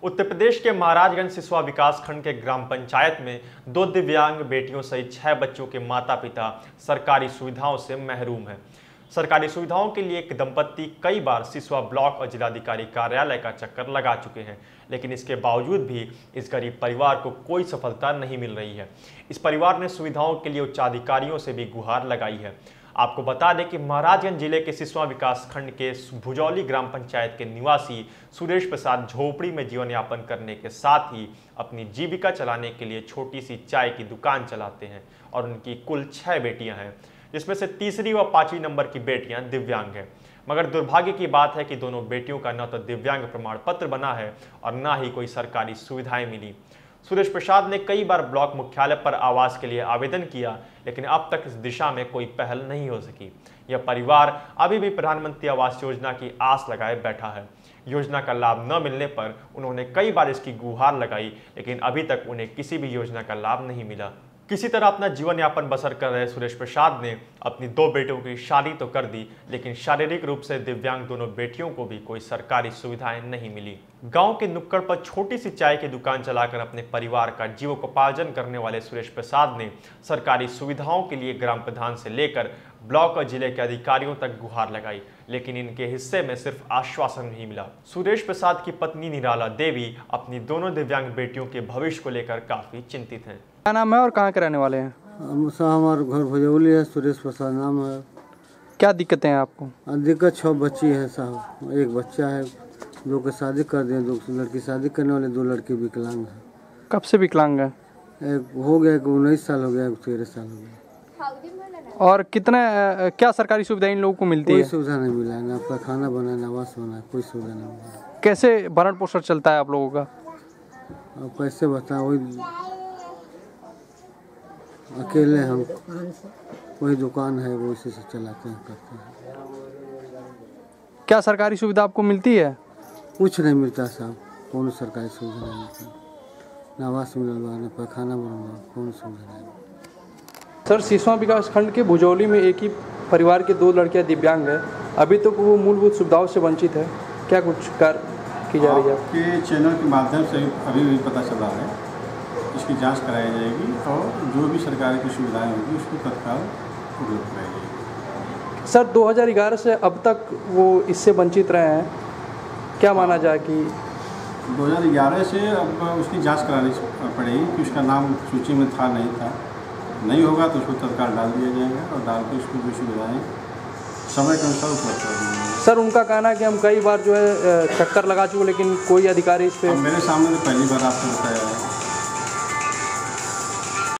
उत्तर प्रदेश के महाराजगंज सिसवा विकास खंड के ग्राम पंचायत में 2 दिव्यांग बेटियों सहित 6 बच्चों के माता पिता सरकारी सुविधाओं से महरूम हैं। सरकारी सुविधाओं के लिए एक दंपत्ति कई बार सिसवा ब्लॉक और जिलाधिकारी कार्यालय का चक्कर लगा चुके हैं, लेकिन इसके बावजूद भी इस गरीब परिवार को कोई सफलता नहीं मिल रही है। इस परिवार ने सुविधाओं के लिए उच्चाधिकारियों से भी गुहार लगाई है। आपको बता दें कि महाराजगंज जिले के सिसवा विकास खंड के भुजौली ग्राम पंचायत के निवासी सुरेश प्रसाद झोपड़ी में जीवन यापन करने के साथ ही अपनी जीविका चलाने के लिए छोटी सी चाय की दुकान चलाते हैं और उनकी कुल 6 बेटियां हैं, जिसमें से तीसरी व 5वीं नंबर की बेटियां दिव्यांग हैं। मगर दुर्भाग्य की बात है कि दोनों बेटियों का न तो दिव्यांग प्रमाण पत्र बना है और न ही कोई सरकारी सुविधाएं मिली। सुरेश प्रसाद ने कई बार ब्लॉक मुख्यालय पर आवास के लिए आवेदन किया, लेकिन अब तक इस दिशा में कोई पहल नहीं हो सकी। यह परिवार अभी भी प्रधानमंत्री आवास योजना की आस लगाए बैठा है। योजना का लाभ न मिलने पर उन्होंने कई बार इसकी गुहार लगाई, लेकिन अभी तक उन्हें किसी भी योजना का लाभ नहीं मिला। किसी तरह अपना जीवन यापन बसर कर रहे सुरेश प्रसाद ने अपनी 2 बेटियों की शादी तो कर दी, लेकिन शारीरिक रूप से दिव्यांग दोनों बेटियों को भी कोई सरकारी सुविधाएं नहीं मिली। गांव के नुक्कड़ पर छोटी सी चाय की दुकान चलाकर अपने परिवार का जीवकोपार्जन करने वाले सुरेश प्रसाद ने सरकारी सुविधाओं के लिए ग्राम प्रधान से लेकर ब्लॉक और जिले के अधिकारियों तक गुहार लगाई, लेकिन इनके हिस्से में सिर्फ आश्वासन नहीं मिला। सुरेश प्रसाद की पत्नी निराला देवी अपनी दोनों दिव्यांग बेटियों के भविष्य को लेकर काफी चिंतित हैं। क्या नाम है और कहाँ के रहने वाले हैं? हमारा घर भुजौली है, सुरेश प्रसाद नाम है। क्या दिक्कतें हैं आपको? दिक्कत 6 बच्ची है साहब, 1 बच्चा है, 2 की शादी कर दिए, 2 लड़की शादी करने वाले, 2 लड़के विकलांग है। कब से विकलांग है? एक हो गया, 19 साल हो गया, 13 साल हो गया। और कितने क्या सरकारी सुविधा इन लोगों को मिलती है? कोई सुविधा नहीं मिला, ना आपका खाना बना, ना आवास बना, कोई सुविधा नहीं मिला। कैसे भरण पोषण चलता है आप लोगों का? अब कैसे बताओ, वही अकेले हम, वही दुकान है, वो इसी से चलाते हैं, करते हैं। क्या सरकारी सुविधा आपको मिलती है? कुछ नहीं मिलता साहब, कौन सरकारी सुविधा नहीं मिलती, ना आवास मिलवा, ना पैखाना बनवा, कौन सुविधा नहीं। सर, सिसवा विकास खंड के भुजौली में एक ही परिवार के 2 लड़कियां दिव्यांग है, अभी तक वो मूलभूत सुविधाओं से वंचित है। क्या कुछ कार्य की जा रही है? आपके चैनल के माध्यम से अभी भी पता चला है, इसकी जांच कराई जाएगी और जो भी सरकार की सुविधाएं होगी उसको तत्काल उपयोग कराई जाएगी। सर, 2011 से अब तक वो इससे वंचित रहे हैं, क्या माना जाए कि 2011 से अब उसकी जांच करानी पड़ेगी कि उसका नाम सूची में था नहीं था, नहीं होगा तो उसको तत्काल डाल दिया जाएगा और डाल के उसको जो सुविधाएँ समय के अनुसार उपलब्ध कर देंगे। सर, उनका कहना है कि हम कई बार जो है चक्कर लगा चुके, लेकिन कोई अधिकारी इस पर मेरे सामने तो पहली बार आपको बताया है।